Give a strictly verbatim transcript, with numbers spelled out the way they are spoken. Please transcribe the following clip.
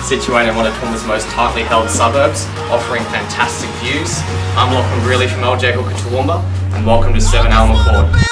situated in one of Toowoomba's most tightly held suburbs, offering fantastic views. I'm Lockyer Valley from L J Hooker Toowoomba, and welcome to seven Aylmer Court.